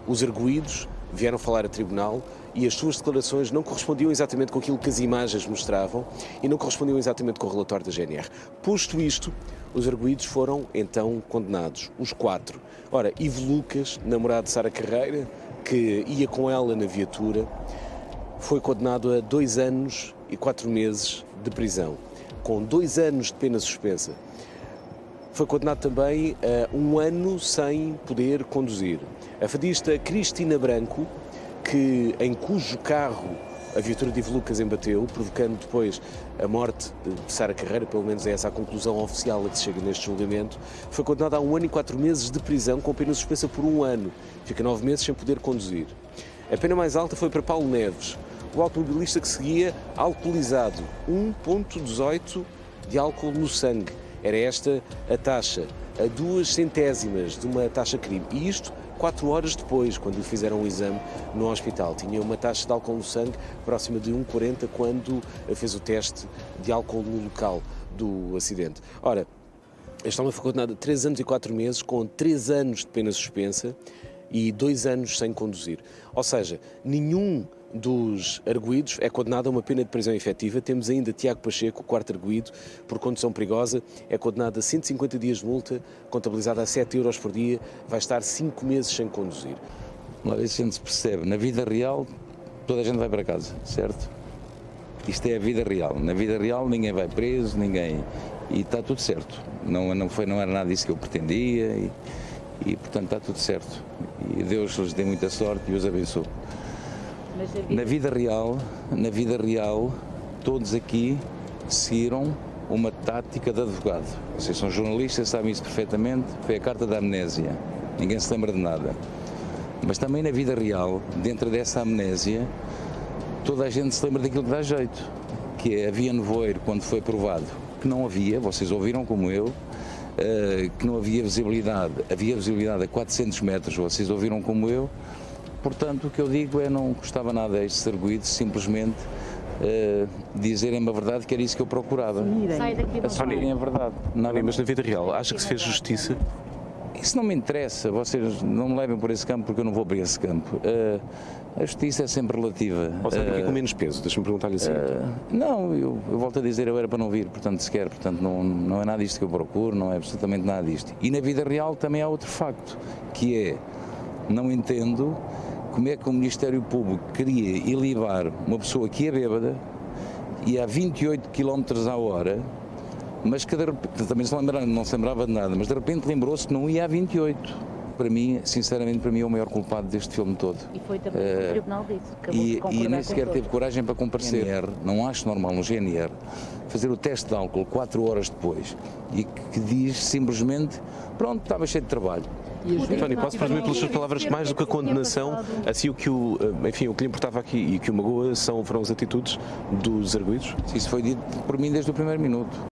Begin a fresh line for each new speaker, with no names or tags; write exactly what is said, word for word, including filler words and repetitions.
Os arguidos vieram falar a tribunal e as suas declarações não correspondiam exatamente com aquilo que as imagens mostravam e não correspondiam exatamente com o relatório da G N R. Posto isto, os arguidos foram então condenados, os quatro. Ora, Ivo Lucas, namorado de Sara Carreira, que ia com ela na viatura, foi condenado a dois anos e quatro meses de prisão, com dois anos de pena suspensa. Foi condenado também a um ano sem poder conduzir. A fadista Cristina Branco, que, em cujo carro a viatura de Ivo Lucas embateu, provocando depois a morte de Sara Carreira, pelo menos é essa a conclusão oficial a que se chega neste julgamento, foi condenada a um ano e quatro meses de prisão com pena suspensa por um ano. Fica nove meses sem poder conduzir. A pena mais alta foi para Paulo Neves, o automobilista que seguia alcoolizado, um vírgula dezoito de álcool no sangue. Era esta a taxa, a duas centésimas de uma taxa crime. E isto quatro horas depois, quando lhe fizeram o exame no hospital. Tinha uma taxa de álcool no sangue próxima de um vírgula quarenta quando fez o teste de álcool no local do acidente. Ora, este homem foi condenado a três anos e quatro meses, com três anos de pena suspensa e dois anos sem conduzir. Ou seja, nenhum dos arguidos é condenado a uma pena de prisão efetiva. Temos ainda Tiago Pacheco, o quarto arguido, por condução perigosa, é condenado a cento e cinquenta dias de multa, contabilizada a sete euros por dia, vai estar cinco meses sem conduzir.
Uma vez a gente se percebe, na vida real toda a gente vai para casa, certo? Isto é a vida real. Na vida real ninguém vai preso, ninguém... E está tudo certo. Não, não, foi, não era nada disso que eu pretendia e, e portanto está tudo certo. E Deus lhes dê muita sorte e os abençoe. Na vida real, na vida real, todos aqui seguiram uma tática de advogado. Vocês são jornalistas, sabem isso perfeitamente, foi a carta da amnésia. Ninguém se lembra de nada. Mas também na vida real, dentro dessa amnésia, toda a gente se lembra daquilo que dá jeito. Que é, havia nevoeiro quando foi provado, que não havia, vocês ouviram como eu, que não havia visibilidade. Havia visibilidade a quatrocentos metros, vocês ouviram como eu. Portanto, o que eu digo é não custava nada a estes arguidos, simplesmente uh, dizerem-me a verdade, que era isso que eu procurava. Assumirem a verdade.
Nada, mas na vida real, acha que se fez justiça?
Isso não me interessa, vocês não me levem por esse campo, porque eu não vou para esse campo. Uh, a justiça é sempre relativa.
Ou seja, uh, com menos peso, deixa-me perguntar-lhe assim.
Uh, não, eu, eu volto a dizer, eu era para não vir, portanto, sequer, portanto, não, não é nada disto que eu procuro, não é absolutamente nada disto. E na vida real também há outro facto, que é, não entendo como é que o Ministério Público queria ilibar uma pessoa que é bêbada e a vinte e oito quilómetros a hora, mas que de repente, também se lembrava, não se lembrava de nada, mas de repente lembrou-se que não ia a vinte e oito. Para mim, sinceramente, para mim é o maior culpado deste filme todo.
E foi também uh, o Tribunal disso.
E, e nem sequer teve coragem para comparecer. G N R, não acho normal no G N R fazer o teste de álcool quatro horas depois e que, que diz simplesmente, pronto, estava cheio de trabalho.
António, posso presumir pelas suas palavras que mais do que a condenação, assim o que o, enfim, o que lhe importava aqui e que o magoa são, foram as atitudes dos arguidos?
Isso foi dito por mim desde o primeiro minuto.